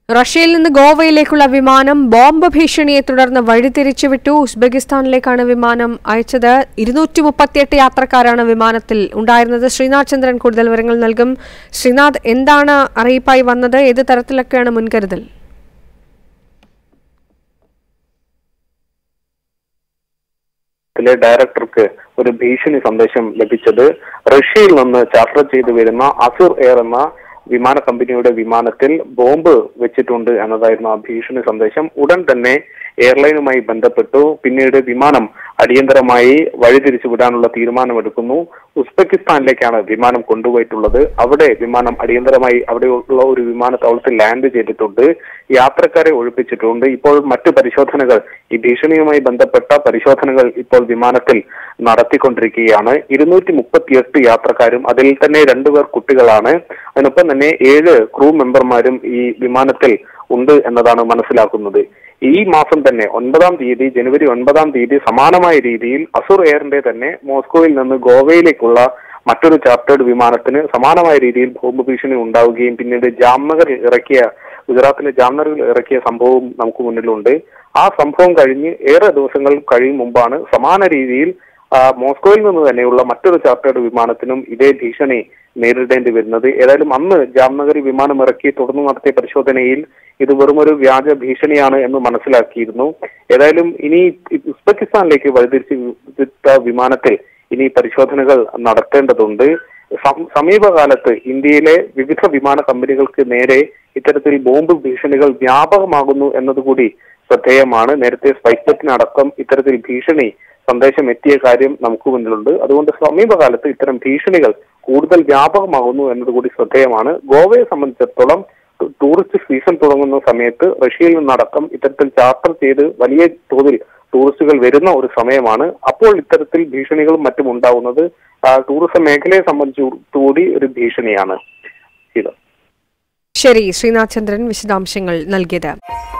റഷ്യയിൽ നിന്ന് ഗോവയിലേക്കുള്ള വിമാനം ബോംബ് ഭീഷണിയെ തുടർന്ന് വഴിതിരിച്ചുവിട്ടു. ഉസ്ബെക്കിസ്ഥാനിലേക്കാണ് വിമാനം അയച്ചത്. 238 യാത്രക്കാരാണ് വിമാനത്തിൽ ഉണ്ടായിരുന്നത്. ശ്രീനാഥ് ചന്ദ്രൻ കൂടുതൽ വിവരങ്ങൾ നൽകും. ശ്രീനാഥ്, എന്താണ് അറിയിപ്പായി വന്നത്? ഏത് തരത്തിലൊക്കെയാണ് മുൻകരുതൽ? ഡയറക്ടർക്ക് ഒരു ഭീഷണി സന്ദേശം ലഭിച്ചത് റഷ്യയിൽ നിന്ന് ചാർട്ടർ ചെയ്തു വരുന്ന അസുർ എയർ എന്ന വിമാന കമ്പനിയുടെ വിമാനത്തിൽ ബോംബ് വെച്ചിട്ടുണ്ട് എന്നതായിരുന്നു ആ ഭീഷണി സന്ദേശം. ഉടൻ തന്നെ എയർലൈനുമായി ബന്ധപ്പെട്ടു. പിന്നീട് വിമാനം അടിയന്തരമായി വഴിതിരിച്ചു വിടാനുള്ള തീരുമാനമെടുക്കുന്നു. ഉസ്ബെക്കിസ്ഥാനിലേക്കാണ് വിമാനം കൊണ്ടുപോയിട്ടുള്ളത്. അവിടെ വിമാനം അടിയന്തരമായി അവിടെയുള്ള ഒരു വിമാനത്താവളത്തിൽ ലാൻഡ് ചെയ്തിട്ടുണ്ട്. യാത്രക്കാരെ ഒഴിപ്പിച്ചിട്ടുണ്ട്. ഇപ്പോൾ മറ്റു പരിശോധനകൾ, ഈ ഭീഷണിയുമായി ബന്ധപ്പെട്ട പരിശോധനകൾ ഇപ്പോൾ വിമാനത്തിൽ നടത്തിക്കൊണ്ടിരിക്കുകയാണ്. 238 യാത്രക്കാരും അതിൽ തന്നെ 2 പേർ കുട്ടികളാണ്. അതിനൊപ്പം തന്നെ 7 ക്രൂ മെമ്പർമാരും ഈ വിമാനത്തിൽ ഉണ്ട് എന്നതാണ് മനസ്സിലാക്കുന്നത്. ഈ മാസം തന്നെ 9-ാം തീയതി, ജനുവരി 9-ാം തീയതി സമാനമായ രീതിയിൽ അസുർ എയറിന്റെ തന്നെ മോസ്കോയിൽ നിന്ന് ഗോവയിലേക്കുള്ള മറ്റൊരു ചാർട്ടേഡ് വിമാനത്തിന് സമാനമായ രീതിയിൽ ബോംബ് ഭീഷണി ഉണ്ടാവുകയും പിന്നീട് ഗുജറാത്തിലെ ജാംനഗറിൽ ഇറക്കിയ സംഭവവും നമുക്ക് മുന്നിലുണ്ട്. ആ സംഭവം കഴിഞ്ഞ് ഏറെ ദിവസങ്ങൾ കഴിയും മുമ്പാണ് സമാന രീതിയിൽ മോസ്കോയിൽ നിന്ന് തന്നെയുള്ള മറ്റൊരു ചാർട്ടേഡ് വിമാനത്തിനും ഇതേ ഭീഷണി നേരിടേണ്ടി വരുന്നത്. ഏതായാലും അന്ന് ജാംനഗറിൽ വിമാനം ഇറക്കി തുടർന്ന് നടത്തിയ പരിശോധനയിൽ ഇത് വെറുമൊരു വ്യാജ ഭീഷണിയാണ് എന്ന് മനസ്സിലാക്കിയിരുന്നു. ഏതായാലും ഇനി ഉസ്ബെക്കിസ്ഥാനിലേക്ക് വഴിതിരിച്ച വിമാനത്തിൽ ഇനി പരിശോധനകൾ നടത്തേണ്ടതുണ്ട്. സമീപകാലത്ത് ഇന്ത്യയിലെ വിവിധ വിമാന കമ്പനികൾക്ക് നേരെ ഇത്തരത്തിൽ ബോംബ് ഭീഷണികൾ വ്യാപകമാകുന്നു എന്നതുകൂടി ശ്രദ്ധേയമാണ്. നേരത്തെ സ്പൈസ്ജെറ്റിനടക്കം ഇത്തരത്തിൽ ഭീഷണി സന്ദേശം എത്തിയ കാര്യം നമുക്ക് മുന്നിലുണ്ട്. അതുകൊണ്ട് സമീപകാലത്ത് ഇത്തരം ഭീഷണികൾ കൂടുതൽ വ്യാപകമാകുന്നു എന്നതുകൂടി ശ്രദ്ധേയമാണ്. ഗോവയെ സംബന്ധിച്ചിടത്തോളം ടൂറിസ്റ്റ് സീസൺ തുടങ്ങുന്ന സമയത്ത് റഷ്യയിൽ നിന്നടക്കം ഇത്തരത്തിൽ ചാർട്ടർ ചെയ്ത് വലിയ തോതിൽ ടൂറിസ്റ്റുകൾ വരുന്ന ഒരു സമയമാണ്. അപ്പോൾ ഇത്തരത്തിൽ ഭീഷണികളും മറ്റും ഉണ്ടാവുന്നത് ടൂറിസം മേഖലയെ സംബന്ധിച്ചുകൂടി ഒരു ഭീഷണിയാണ്. ശരി, ശ്രീനാഥ് ചന്ദ്രൻ വിശദാംശങ്ങൾ നൽകിയത്.